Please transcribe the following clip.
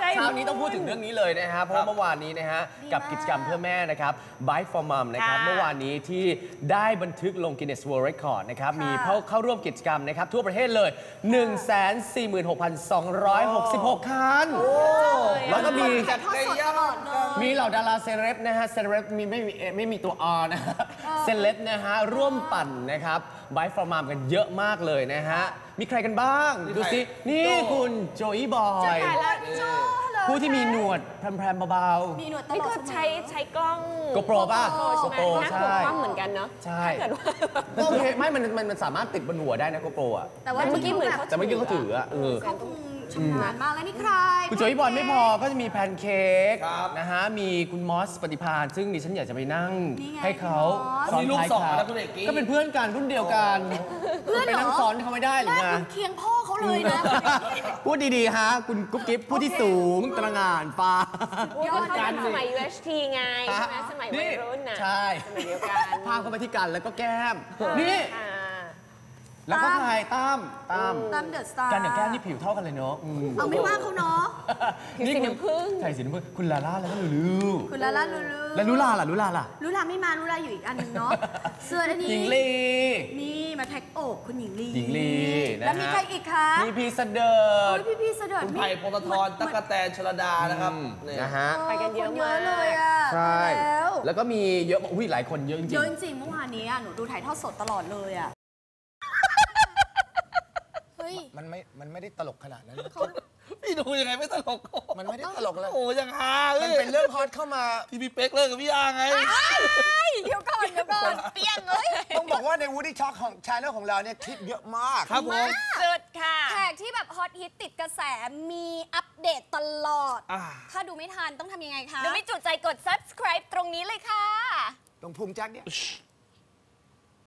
เช้านี้ต้องพูดถึงเรื่องนี้เลยนะฮะเพราะเมื่อวานนี้นะฮะกับกิจกรรมเพื่อแม่นะครับ Bike for Mom นะครับเมื่อวานนี้ที่ได้บันทึกลง Guinness World Record นะครับมีเข้าร่วมกิจกรรมนะครับทั่วประเทศเลย 146,266 คันแล้วก็มีเหล่าดาราเซเลบนะฮะเซเลบไม่มีตัว R นะฮะเซเลบนะฮะร่วมปั่นนะครับ Bike for Mom กันเยอะมากเลยนะฮะมีใครกันบ้างดูสินี่คุณโจอี้บอยผู้ที่มีหนวดแพรมๆเบาๆมีหนวดตลอดนี่ก็ใช้กล้อง GoPro ป่ะ GoPro ใช่ไหมหน้าหัวกล้องเหมือนกันเนาะใช่ถ้าเกิดว่าโอเคไม่มันสามารถติดบนหัวได้นะ GoPro อ่ะแต่ว่าเมื่อกี้เหมือนเขาแต่เมื่อกี้เขาถืออ่ะเขาคงชำนาญมากแล้วนี่ใครคุณโจอี้บอยไม่พอก็จะมีแพนเค้กนะฮะมีคุณมอสปฏิภาณซึ่งดิฉันอยากจะไปนั่งให้เขาซ้อนท้ายเขาก็เป็นเพื่อนกันรุ่นเดียวกันไปนั่งซ้อนเขาไม่ได้หรือไงคุณเคียงพ่อเขาเลยนะพูดดีๆฮะคุณกุ๊บกิ๊บผู้ที่สูงตระหง่านฟ้าก็เขาเป็นสมัย UHT ไงใช่ไหมสมัยวัยรุ่นน่ะใช่สมัยเดียวกันพาเขาไปที่กันแล้วก็แก้มนี่ แล้วก็ใครตั้มตั้มเดอะสตาร์กันอย่างแก้มนี่ผิวเท่ากันเลยเนาะเอาไม่ว่าเขาเนาะผิวสีน้ำผึ้งใส่สีน้ำผึ้งคุณลาล่าแล้วก็ลูลูคุณลาล่าลูลูแล้วลูลาล่ะลูลาล่ะลูลาไม่มาลูลาอยู่อีกอันหนึ่งเนาะเสื้ออันนี้หญิงลีนี่มาแท็กอกคุณหญิงลีหญิงลีนะฮะแล้วมีใครอีกคะมีพีเสดิร์ดพี่เสด็จคุณไผ่พงศธรตั๊กแตนชลดานะครับนี่นะฮะไปกันเยอะเยมาอะกเลยอ่ะใช่แล้วแล้วก็มีเยอะอุ้ยหลายคนเยอะจริงเยอะจริงเมื่อวานนี้หนูดูถ่ายทอดสดตลอดเลยอ่ะเฮ้ยมันไม่ได้ตลกขนาดนั้นพี่ดูยังไงไม่ตลกมันไม่ได้ตลกเลยโอ้ยังฮาเลมันยเป็นเรื่องฮอตเข้ามาที่พี่เป๊กเลิกกับพี่อาไงเดี๋ยวก่อนเปี้ยงเลยต้องบอกว่าใน Woody Talk ของชาแนลของเราเนี่ยคลิปเยอะมากครับผมสุดค่ะแขกที่แบบฮอตฮิตติดกระแสมีอัปเดตตลอด ถ้าดูไม่ทันต้องทำยังไงคะดูไม่จุใจกด subscribe ตรงนี้เลยค่ะตรงภูมิแจ็คเนี่ย